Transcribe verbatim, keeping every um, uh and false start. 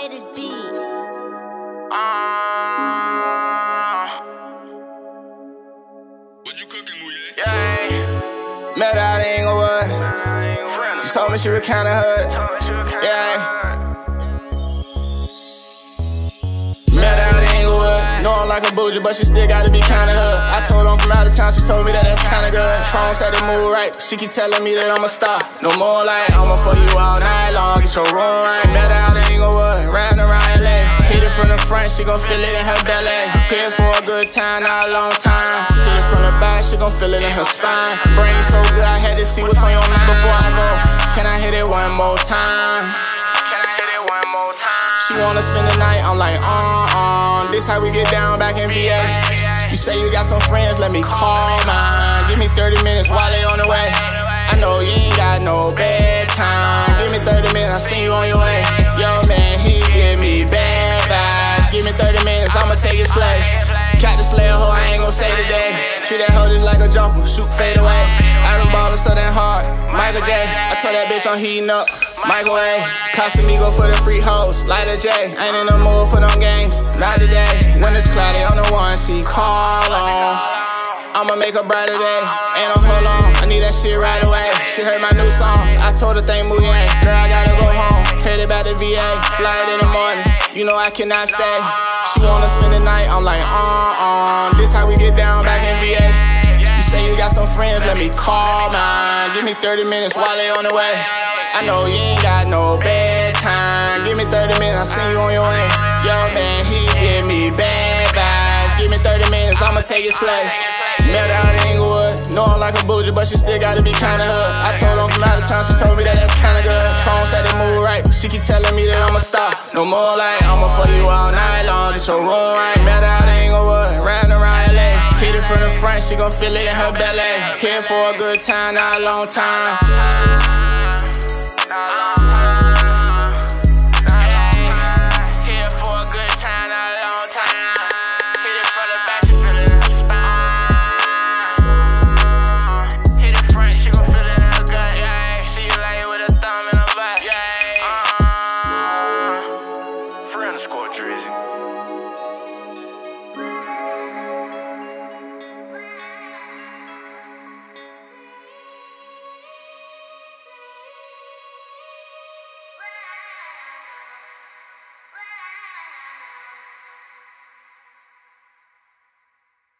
rated B. Uh, What you cooking, Mouye? yeah. Met her out in Inglewood. She told me she was kinda hood. Yeah. Met her out in Inglewood. Know I'm like a bougie, but she still gotta be kinda hood. I told her I'm from out of town, she told me that that's kinda good. Tron said it move right, she keep telling me that I'm a star. No more like, I'ma fuck you all night long, get your room right. Met her out in Inglewood, riding around L A. Hit it from the front, she gon' feel it in her belly. Here for a good time, not a long time. Hit it from the back, she gon' feel it in her spine. Brain so good, I had to see what's on your mind before I go. Can I hit it one more time? Can I hit it one more time? She wanna spend the night, I'm like, uh-uh. This how we get down back in V A. You say you got some friends, let me call mine. Give me thirty minutes while they on the way. I know you ain't got no bedtime. Give me thirty minutes, I see you on your way. Yo, man, he give me bad vibes. Give me thirty minutes, I'ma take his place. Cat the slayer hoe, I ain't gon' say today. Treat that hoe just like a jumper, shoot fade away. I done ballin' so damn hard, Michael J. I told that bitch I'm heating up, microwave. Casamigo for the free hoes, Lighter J. Ain't in the mood for them games, not today. When it's cloudy on the one, she call on. I'ma make a brighter day, ain't no hold on. I need that shit right away. She heard my new song, I told her thank Mouye. Girl, I gotta go home, headed back to V A. Fly it in the morning, you know I cannot stay. She wanna spend the night, I'm like, uh-uh. This how we get down back in V A. You say you got some friends, let me call mine. Give me thirty minutes while they on the way. I know you ain't got no bedtime. Give me thirty minutes, I see you on your way. Yo, man, he give me bad vibes. Give me thirty minutes, I'ma take his place. Met her out in Inglewood. Know I'm like a bougie, but she still gotta be kinda hood. I told her I'm from out of town, she told me that that's kinda good. Tron said it move right, she keep telling me that I'm a star. No more like, I'ma fuck you all night long, get your room right. Met her out in Inglewood, riding around L A. Hit it from the front, she gon' feel it in her belly. Here for a good time, not a long time.